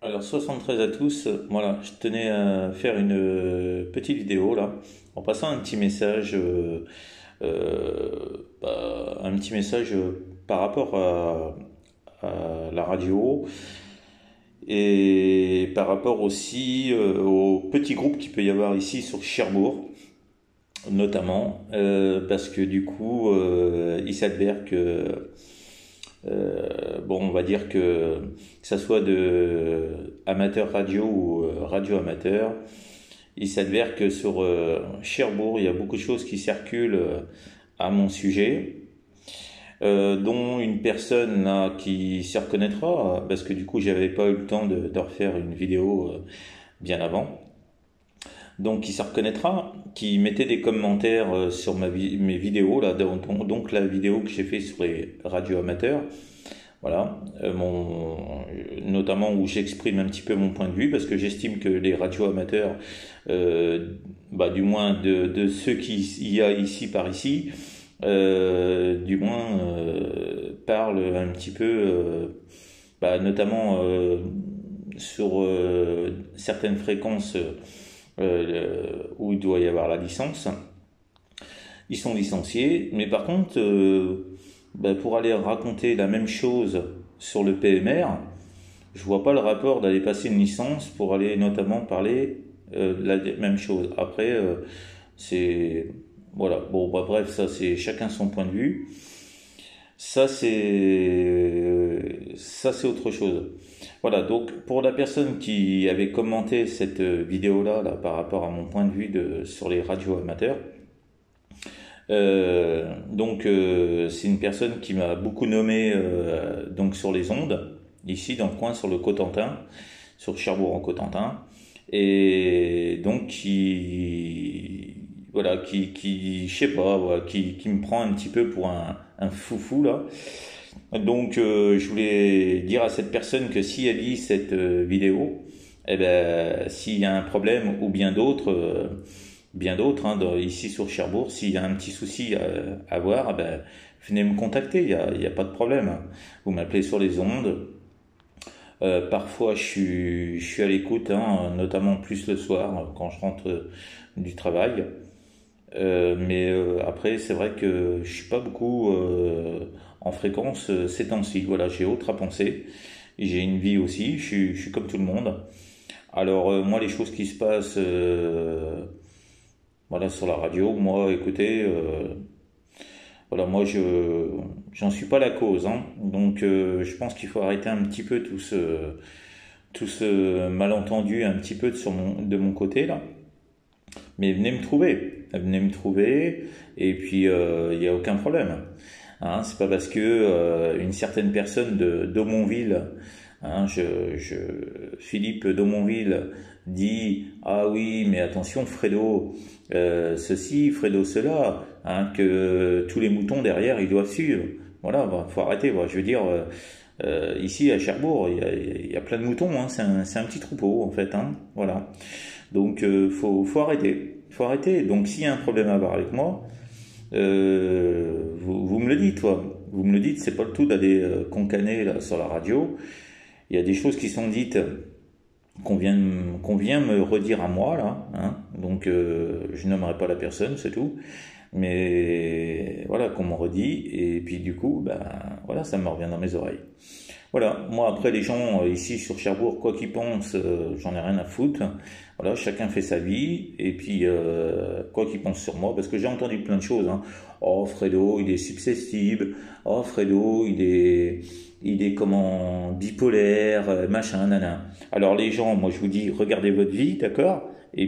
Alors 73 à tous, voilà, je tenais à faire une petite vidéo là, en passant un petit message, un petit message par rapport à la radio et par rapport aussi au petit groupe qu'il peut y avoir ici sur Cherbourg, notamment, parce que du coup, il s'avère que bon, on va dire que ça soit de amateur radio ou radio amateur, il s'avère que sur Cherbourg, il y a beaucoup de choses qui circulent à mon sujet, dont une personne là qui s'y reconnaîtra, parce que du coup, j'avais pas eu le temps de refaire une vidéo bien avant. Donc, qui s'y reconnaîtra, qui mettait des commentaires sur mes vidéos, là, donc la vidéo que j'ai fait sur les radios amateurs. Voilà, notamment où j'exprime un petit peu mon point de vue parce que j'estime que les radios amateurs, du moins de ceux qui y a ici par ici, du moins parlent un petit peu, notamment sur certaines fréquences où il doit y avoir la licence. Ils sont licenciés, mais par contre, pour aller raconter la même chose sur le PMR, je vois pas le rapport d'aller passer une licence pour aller notamment parler de la même chose. Après, c'est voilà. Bon, bref, ça c'est chacun son point de vue. Ça c'est autre chose. Voilà. Donc pour la personne qui avait commenté cette vidéo là, par rapport à mon point de vue sur les radios amateurs. C'est une personne qui m'a beaucoup nommé donc sur les ondes, ici dans le coin sur le Cotentin, sur Cherbourg en Cotentin, et donc qui je sais pas, voilà, qui me prend un petit peu pour un foufou là. Donc je voulais dire à cette personne que si elle lit cette vidéo, eh ben s'il y a un problème ou bien d'autres hein, ici sur Cherbourg. S'il y a un petit souci à avoir, venez me contacter, il y a pas de problème. Vous m'appelez sur les ondes. Parfois, je suis à l'écoute, hein, notamment plus le soir quand je rentre du travail. Après, c'est vrai que je suis pas beaucoup en fréquence ces temps-ci. Voilà, j'ai autre à penser. J'ai une vie aussi. Je suis comme tout le monde. Alors moi, les choses qui se passent voilà, sur la radio, moi, écoutez, voilà, moi, j'en suis pas la cause, hein. Donc, je pense qu'il faut arrêter un petit peu tout ce malentendu un petit peu de mon côté, là. Mais venez me trouver, et puis, il n'y a aucun problème. Hein, c'est pas parce que une certaine personne d'Aumonville, hein, Philippe d'Aumonville dit ah oui mais attention Fredo ceci Fredo cela hein, que tous les moutons derrière ils doivent suivre. Voilà, faut arrêter. Voilà. Je veux dire ici à Cherbourg il y a plein de moutons. Hein, c'est un petit troupeau en fait. Hein, voilà. Donc faut arrêter. Faut arrêter. Donc s'il y a un problème à voir avec moi. Vous me le dites, toi. Vous me le dites, c'est pas le tout d'aller concaner là, sur la radio. Il y a des choses qui sont dites qu'on vient me redire à moi là. Hein. Donc je nommerai pas la personne, c'est tout. Mais voilà, qu'on me redit. Et puis du coup, voilà, ça me revient dans mes oreilles. Voilà, moi après les gens ici sur Cherbourg, quoi qu'ils pensent, j'en ai rien à foutre. Voilà, chacun fait sa vie, et puis quoi qu'ils pensent sur moi, parce que j'ai entendu plein de choses. Hein. Oh Fredo, il est susceptible. Oh Fredo, il est comment bipolaire, machin, nana. Alors les gens, moi je vous dis, regardez votre vie, d'accord?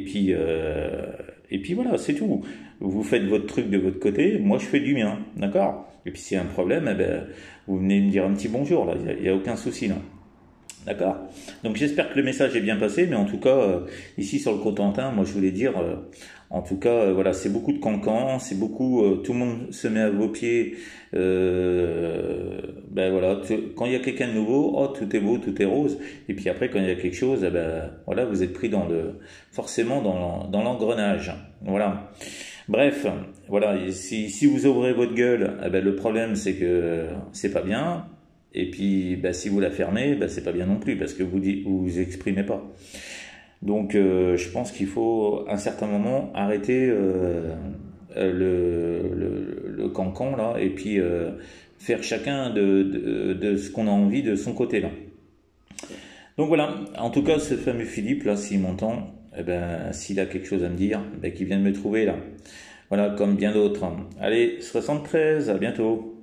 Et puis voilà, c'est tout. Vous faites votre truc de votre côté, moi je fais du mien, d'accord? Et puis s'il y a un problème, vous venez me dire un petit bonjour, là, il n'y a aucun souci, là. D'accord? Donc j'espère que le message est bien passé, mais en tout cas, ici sur le Cotentin, moi je voulais dire, en tout cas, voilà, c'est beaucoup de cancans, c'est beaucoup, tout le monde se met à vos pieds, voilà, quand il y a quelqu'un de nouveau, oh tout est beau, tout est rose, et puis après quand il y a quelque chose, voilà, vous êtes pris forcément dans l'engrenage, voilà. Bref, voilà, si vous ouvrez votre gueule, le problème c'est que c'est pas bien. Et puis, bah, si vous la fermez, bah, c'est pas bien non plus, parce que vous exprimez pas. Donc, je pense qu'il faut, à un certain moment, arrêter le cancan, là, et puis faire chacun de ce qu'on a envie de son côté, là. Donc voilà, en tout cas, ce fameux Philippe, là, s'il m'entend, eh ben, s'il a quelque chose à me dire, ben, qu'il vienne me trouver, là. Voilà, comme bien d'autres. Allez, 73, à bientôt.